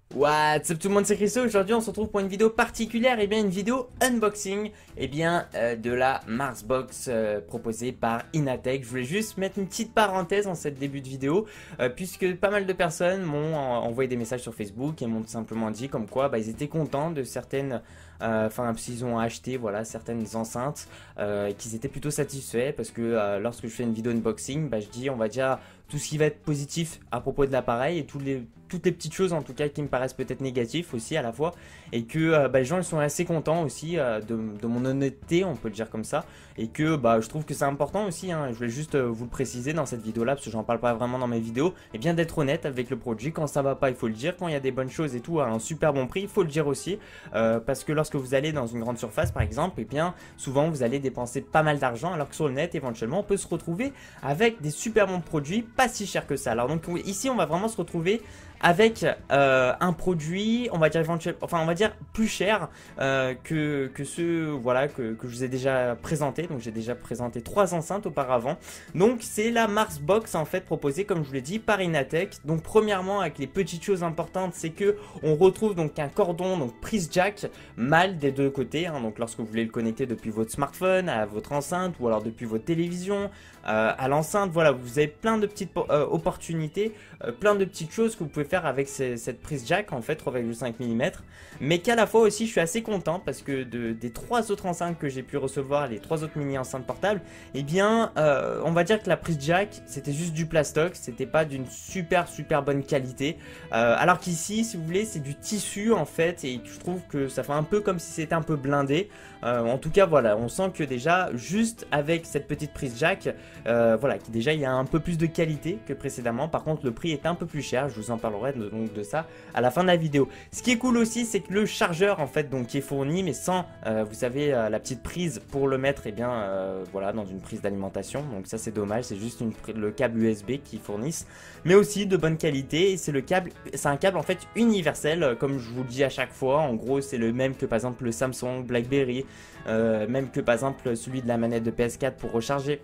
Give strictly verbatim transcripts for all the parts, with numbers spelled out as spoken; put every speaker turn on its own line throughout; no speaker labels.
What's up tout le monde, c'est Christo. Aujourd'hui on se retrouve pour une vidéo particulière, et bien une vidéo unboxing et bien euh, de la Marsbox euh, proposée par Inatech. Je voulais juste mettre une petite parenthèse en cette début de vidéo euh, puisque pas mal de personnes m'ont envoyé des messages sur Facebook et m'ont tout simplement dit comme quoi bah, ils étaient contents de certaines enfin euh, s'ils ont acheté voilà certaines enceintes euh, et qu'ils étaient plutôt satisfaits parce que euh, lorsque je fais une vidéo unboxing, bah, je dis on va dire tout ce qui va être positif à propos de l'appareil et tous les toutes les petites choses en tout cas qui me paraissent peut-être négatives aussi à la fois, et que euh, bah, les gens ils sont assez contents aussi euh, de, de mon honnêteté, on peut le dire comme ça, et que bah, je trouve que c'est important aussi, hein, je voulais juste euh, vous le préciser dans cette vidéo là parce que j'en parle pas vraiment dans mes vidéos, et bien d'être honnête avec le produit. Quand ça va pas il faut le dire, quand il y a des bonnes choses et tout à un super bon prix il faut le dire aussi, euh, parce que lorsque vous allez dans une grande surface par exemple, et bien souvent vous allez dépenser pas mal d'argent alors que sur le net éventuellement on peut se retrouver avec des super bons produits pas si chers que ça. Alors donc ici on va vraiment se retrouver avec euh, un produit, on va dire éventuellement, enfin on va dire plus cher euh, que, que ceux voilà, que, que je vous ai déjà présenté. Donc j'ai déjà présenté trois enceintes auparavant. Donc c'est la Marsbox en fait proposée comme je vous l'ai dit par Inatech. Donc premièrement avec les petites choses importantes, c'est que on retrouve donc un cordon, donc prise jack mâle des deux côtés, hein, donc lorsque vous voulez le connecter depuis votre smartphone à votre enceinte ou alors depuis votre télévision euh, à l'enceinte, voilà, vous avez plein de petites euh, opportunités, euh, plein de petites choses que vous pouvez faire avec ces, cette prise jack en fait trois virgule cinq millimètres, mais qu'à la fois aussi je suis assez content parce que de, des trois autres enceintes que j'ai pu recevoir, les trois autres mini enceintes portables, et eh bien euh, on va dire que la prise jack c'était juste du plastoc, c'était pas d'une super super bonne qualité, euh, alors qu'ici si vous voulez c'est du tissu en fait, et je trouve que ça fait un peu comme si c'était un peu blindé. Euh, en tout cas voilà, on sent que déjà juste avec cette petite prise jack, euh, voilà, qui déjà il y a un peu plus de qualité que précédemment. Par contre le prix est un peu plus cher, je vous en parlerai de, donc de ça à la fin de la vidéo. Ce qui est cool aussi c'est que le chargeur en fait donc qui est fourni mais sans euh, vous savez euh, la petite prise pour le mettre, et eh bien euh, voilà, dans une prise d'alimentation. Donc ça c'est dommage, c'est juste une, le câble U S B qu'ils fournissent, mais aussi de bonne qualité. Et c'est le câble, c'est un câble en fait universel comme je vous le dis à chaque fois. En gros c'est le même que par exemple le Samsung, BlackBerry, euh, même que par exemple celui de la manette de P S quatre pour recharger,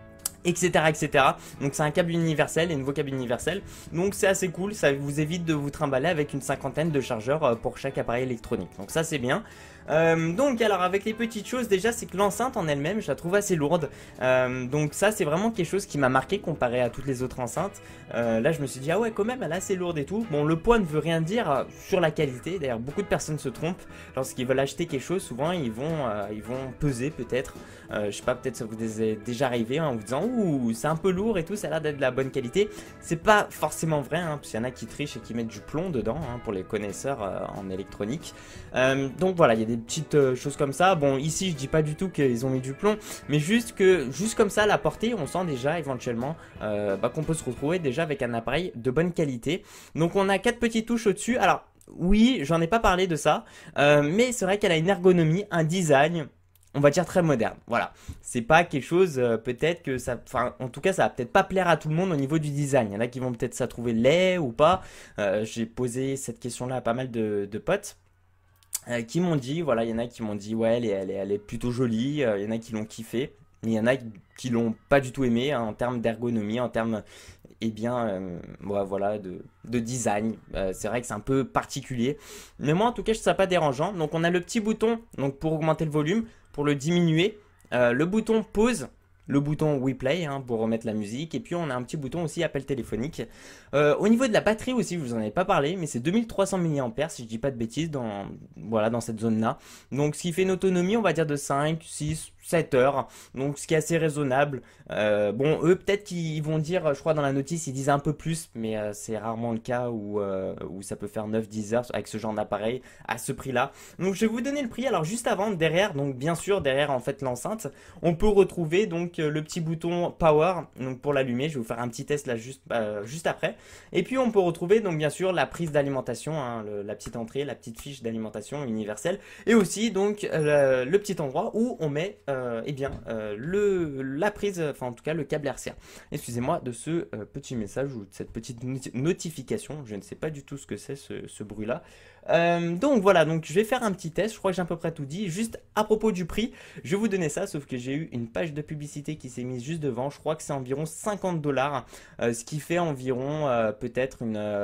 etc etc. Donc c'est un câble universel, et nouveau câble universel, donc c'est assez cool, ça vous évite de vous trimballer avec une cinquantaine de chargeurs pour chaque appareil électronique, donc ça c'est bien. Euh, donc alors avec les petites choses, déjà c'est que l'enceinte en elle-même je la trouve assez lourde, euh, donc ça c'est vraiment quelque chose qui m'a marqué comparé à toutes les autres enceintes. Euh, là je me suis dit ah ouais quand même elle est assez lourde et tout. Bon, le poids ne veut rien dire sur la qualité, d'ailleurs beaucoup de personnes se trompent lorsqu'ils veulent acheter quelque chose, souvent ils vont, euh, ils vont peser peut-être, euh, je sais pas, peut-être ça vous est déjà arrivé hein, en vous disant ouh c'est un peu lourd et tout, ça a l'air d'être de la bonne qualité. C'est pas forcément vrai hein, parce qu'il y en a qui trichent et qui mettent du plomb dedans hein, pour les connaisseurs euh, en électronique. Euh, donc voilà, il y a des petites euh, choses comme ça. Bon ici je dis pas du tout qu'ils ont mis du plomb, mais juste que juste comme ça à la portée on sent déjà éventuellement euh, bah, qu'on peut se retrouver déjà avec un appareil de bonne qualité. Donc on a quatre petites touches au dessus. Alors oui, j'en ai pas parlé de ça, euh, mais c'est vrai qu'elle a une ergonomie, un design, on va dire très moderne. Voilà, c'est pas quelque chose euh, peut-être que ça, enfin en tout cas ça va peut-être pas plaire à tout le monde au niveau du design. Il y en a qui vont peut-être ça trouver laid ou pas. Euh, j'ai posé cette question là à pas mal de, de potes euh, qui m'ont dit, voilà, il y en a qui m'ont dit ouais elle est, elle est, elle est plutôt jolie, euh, il y en a qui l'ont kiffé, mais il y en a qui l'ont pas du tout aimé hein, en termes d'ergonomie, en termes et eh bien euh, ouais, voilà de, de design. Euh, c'est vrai que c'est un peu particulier, mais moi en tout cas je trouve ça pas dérangeant. Donc on a le petit bouton donc pour augmenter le volume, pour le diminuer, euh, le bouton pause, le bouton WePlay hein, pour remettre la musique, et puis on a un petit bouton aussi appel téléphonique. Euh, au niveau de la batterie aussi, je vous en ai pas parlé, mais c'est deux mille trois cents milliampères si je dis pas de bêtises dans, voilà, dans cette zone là. Donc ce qui fait une autonomie on va dire de cinq, six, sept heures, donc ce qui est assez raisonnable. Euh, bon eux peut-être qu'ils vont dire, je crois dans la notice ils disent un peu plus, mais euh, c'est rarement le cas où, euh, où ça peut faire neuf dix heures avec ce genre d'appareil à ce prix là. Donc je vais vous donner le prix. Alors juste avant, derrière, donc bien sûr derrière en fait l'enceinte, on peut retrouver donc le petit bouton power donc pour l'allumer. Je vais vous faire un petit test là juste, euh, juste après. Et puis on peut retrouver donc bien sûr la prise d'alimentation, hein, le, la petite entrée, la petite fiche d'alimentation universelle, et aussi donc euh, le petit endroit où on met euh, eh bien euh, le, la prise, enfin en tout cas le câble R C A. Excusez-moi de ce euh, petit message ou de cette petite notification, je ne sais pas du tout ce que c'est ce, ce bruit là. Euh, donc voilà, donc je vais faire un petit test, je crois que j'ai à peu près tout dit. Juste à propos du prix, je vais vous donner ça, sauf que j'ai eu une page de publicité qui s'est mise juste devant. Je crois que c'est environ cinquante dollars, euh, ce qui fait environ euh, peut-être une... Euh,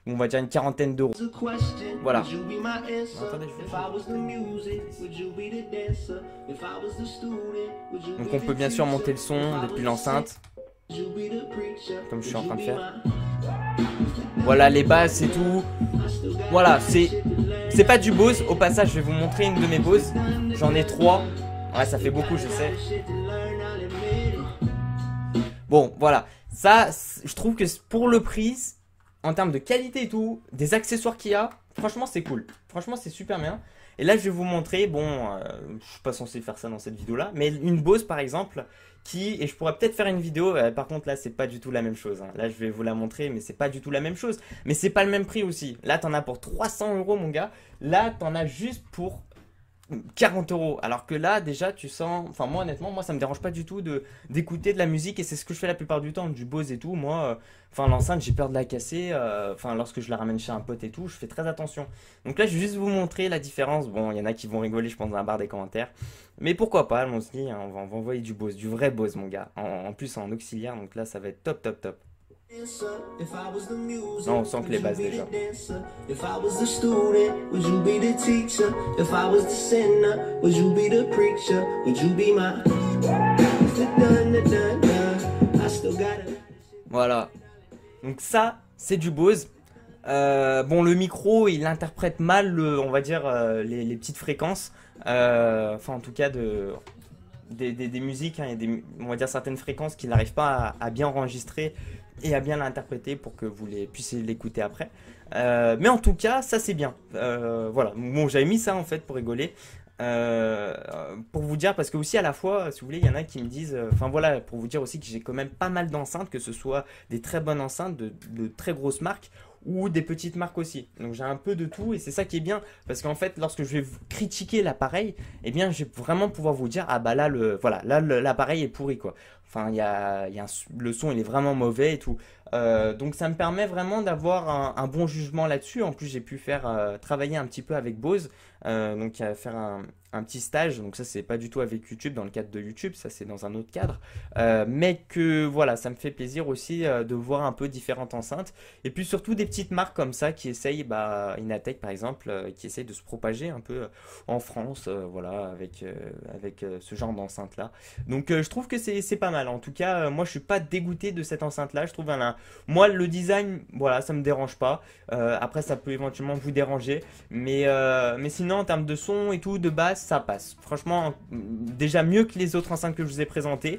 on va dire une quarantaine d'euros. Voilà. Attendez, je Donc on peut bien sûr monter le son depuis l'enceinte, comme je suis en train de faire. Voilà les basses et tout. Voilà, c'est c'est pas du Bose. Au passage, je vais vous montrer une de mes Bose. J'en ai trois. Ouais, ça fait beaucoup, je sais. Bon, voilà. Ça, je trouve que pour le prix, en termes de qualité et tout, des accessoires qu'il y a, franchement, c'est cool. Franchement, c'est super bien. Et là, je vais vous montrer, bon, euh, je suis pas censé faire ça dans cette vidéo-là, mais une Bose, par exemple, qui, et je pourrais peut-être faire une vidéo, euh, par contre, là, c'est pas du tout la même chose. Hein. Là, je vais vous la montrer, mais c'est pas du tout la même chose. Mais c'est pas le même prix aussi. Là, t'en as pour trois cents euros, mon gars. Là, t'en as juste pour quarante euros. Alors que là, déjà, tu sens... Enfin, moi, honnêtement, moi, ça me dérange pas du tout de d'écouter de la musique. Et c'est ce que je fais la plupart du temps, du Bose et tout. Moi, euh, enfin, l'enceinte, j'ai peur de la casser. Euh, enfin, lorsque je la ramène chez un pote et tout, je fais très attention. Donc là, je vais juste vous montrer la différence. Bon, il y en a qui vont rigoler, je pense, dans la barre des commentaires. Mais pourquoi pas, allons-y. Hein, on, va, on va envoyer du Bose, du vrai Bose, mon gars. En, en plus, en auxiliaire. Donc là, ça va être top, top, top. Non, on sent que les basses déjà. Voilà. Donc ça, c'est du Bose. Euh, bon, le micro, il interprète mal, le, on va dire, euh, les, les petites fréquences. Euh, enfin, en tout cas, de... Des, des, des musiques, hein, il y a des, on va dire certaines fréquences qu'il n'arrive pas à, à bien enregistrer et à bien l'interpréter pour que vous les, puissiez l'écouter après. Euh, mais en tout cas, ça c'est bien. Euh, voilà, bon, j'avais mis ça en fait pour rigoler. Euh, pour vous dire, parce que aussi à la fois, si vous voulez, il y en a qui me disent, enfin euh, voilà, pour vous dire aussi que j'ai quand même pas mal d'enceintes, que ce soit des très bonnes enceintes, de, de très grosses marques, ou des petites marques aussi. Donc j'ai un peu de tout et c'est ça qui est bien, parce qu'en fait lorsque je vais critiquer l'appareil, eh bien je vais vraiment pouvoir vous dire, ah bah là le voilà, là l'appareil est pourri quoi. Enfin il y a, y a un, le son il est vraiment mauvais et tout. Euh, donc ça me permet vraiment d'avoir un, un bon jugement là-dessus. En plus j'ai pu faire euh, travailler un petit peu avec Bose, euh, donc à faire un, un petit stage. Donc ça c'est pas du tout avec YouTube dans le cadre de YouTube, ça c'est dans un autre cadre. Euh, mais que voilà, ça me fait plaisir aussi euh, de voir un peu différentes enceintes. Et puis surtout des petites marques comme ça qui essayent, bah, Inatech par exemple, euh, qui essayent de se propager un peu euh, en France, euh, voilà, avec, euh, avec euh, ce genre d'enceinte là. Donc euh, je trouve que c'est pas mal. En tout cas, euh, moi je suis pas dégoûté de cette enceinte là. Je trouve un, un moi le design, voilà, ça me dérange pas. Euh, après ça peut éventuellement vous déranger, mais euh, mais sinon en termes de son et tout, de basse, ça passe. Franchement, déjà mieux que les autres enceintes que je vous ai présentées.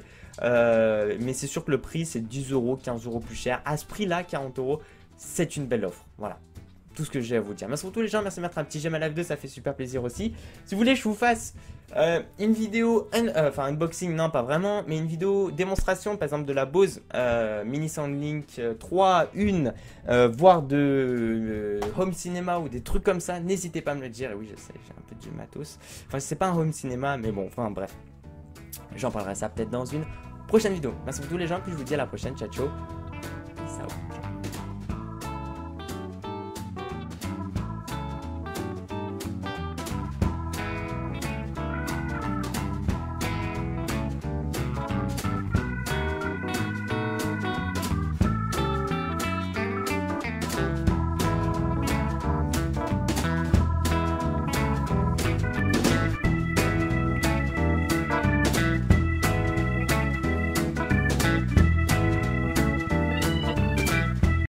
Euh, mais c'est sûr que le prix c'est dix euros, quinze euros plus cher. À ce prix là, quarante euros, c'est une belle offre. Voilà, tout ce que j'ai à vous dire. Merci pour tous les gens, merci de mettre un petit j'aime à la vidéo, ça fait super plaisir aussi. Si vous voulez, je vous fasse euh, une vidéo, un, euh, enfin unboxing, non pas vraiment, mais une vidéo démonstration par exemple de la Bose euh, Mini Soundlink trois, une, euh, voire de euh, home cinéma ou des trucs comme ça, n'hésitez pas à me le dire. Et oui, je sais, j'ai un peu du matos. Enfin, c'est pas un home cinéma, mais bon, enfin bref. J'en parlerai ça peut-être dans une prochaine vidéo. Merci pour tous les gens, puis je vous dis à la prochaine. Ciao, ciao.